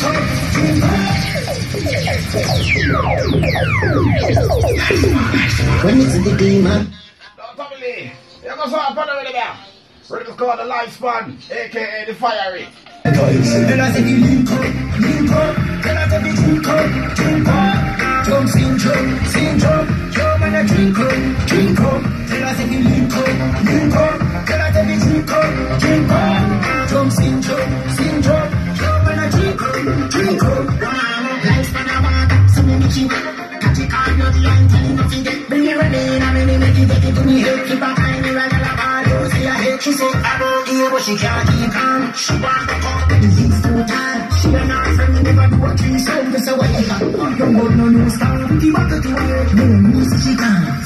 When it's in the demon. No, family. You go so up on the ready there. Ready to call the lifespan, aka the fire rate. Tell us if you link up. Tell us if you drink up. Jump, sing, jump. Jump and a drink up. Tell us if you link up. Tell us if you drink up. Jump, sing, jump. Jump and a drink up. Lifespan a water, so many cheap. Catch it on your line, tell you nothing get. Bring me running, I'm in make it to me head. Keep a time, you run a ball, you see a head. She say, I don't hear, but she can't keep on. She want to talk, but it's too tight. She and her friend, you never do a thing, so this away. Don't go no new style, with the bucket to her. No music, she can't.